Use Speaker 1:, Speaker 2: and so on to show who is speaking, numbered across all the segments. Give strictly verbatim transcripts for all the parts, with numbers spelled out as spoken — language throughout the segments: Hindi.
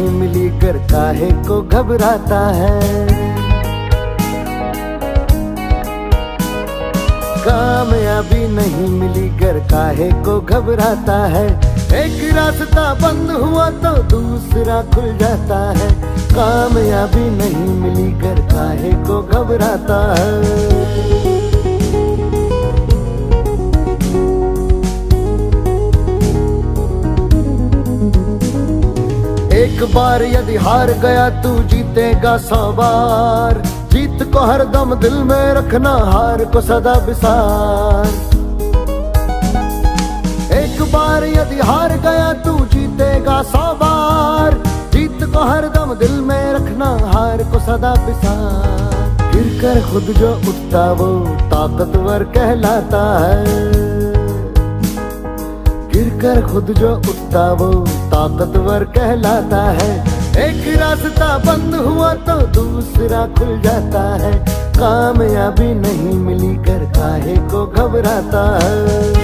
Speaker 1: मिली कर काहे को घबराता है। कामयाबी नहीं मिली कर काहे को घबराता है। एक रास्ता बंद हुआ तो दूसरा खुल जाता है। कामयाबी नहीं मिली कर काहे को घबराता है। एक बार यदि हार गया तू जीतेगा सौ बार। जीत को हरदम दिल में रखना, हार को सदा विसार। एक बार यदि हार गया तू जीतेगा सौ बार। जीत को हरदम दिल में रखना, हार को सदा विसार। गिर कर खुद जो उठता वो ताकतवर कहलाता है। गिर कर खुद जो उठता वो ताकतवर कहलाता है। एक रास्ता बंद हुआ तो दूसरा खुल जाता है। कामयाबी नहीं मिली कर काहे को घबराता है।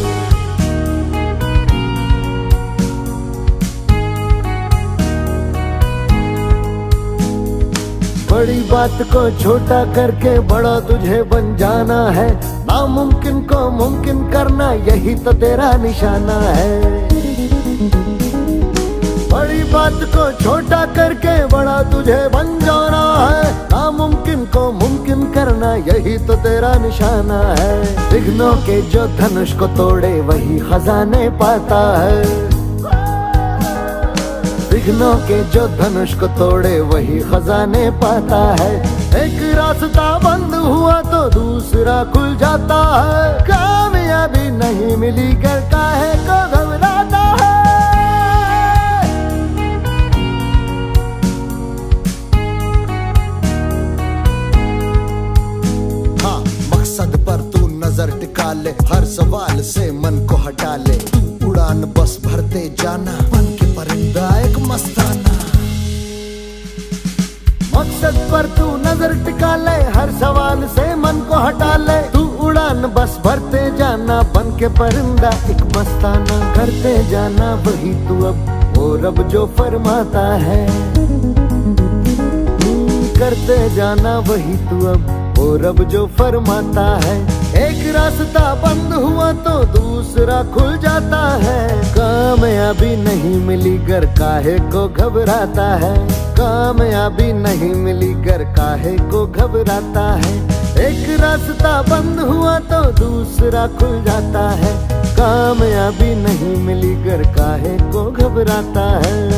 Speaker 1: बड़ी बात को छोटा करके बड़ा तुझे बन जाना है। नामुमकिन को मुमकिन करना, यही तो तेरा निशाना है। बड़ी बात को छोटा करके बड़ा तुझे बन जाना है। नामुमकिन को मुमकिन करना, यही तो तेरा निशाना है। विघ्नों के जो धनुष को तोड़े वही खजाने पाता है। विघ्नों के जो धनुष को तोड़े वही खजाने पाता है। एक रास्ता बंद हुआ तो दूसरा खुल जाता है। कामयाबी नहीं मिली कर काहे को घबराता है। हाँ, मकसद पर तू नजर टिका ले, हर सवाल से मन को हटा ले। तू उड़ान बस भरते जाना, बन के परिंदा एक मस्ताना। मकसद पर तू नजर टिका ले, हर सवाल से मन को हटा ले। तू उड़ान बस भरते जाना, बन के परिंदा एक मस्ताना। करते जाना वही तू अब वो रब जो फरमाता है। करते जाना वही तू अब वो रब जो फरमाता है। एक रास्ता बंद हुआ तो दूसरा खुल जाता है। कामयाबी नहीं मिली कर काहे को घबराता है। कामयाबी नहीं मिली कर काहे को घबराता है। एक रास्ता बंद हुआ तो दूसरा खुल जाता है। कामयाबी नहीं मिली कर काहे को घबराता है।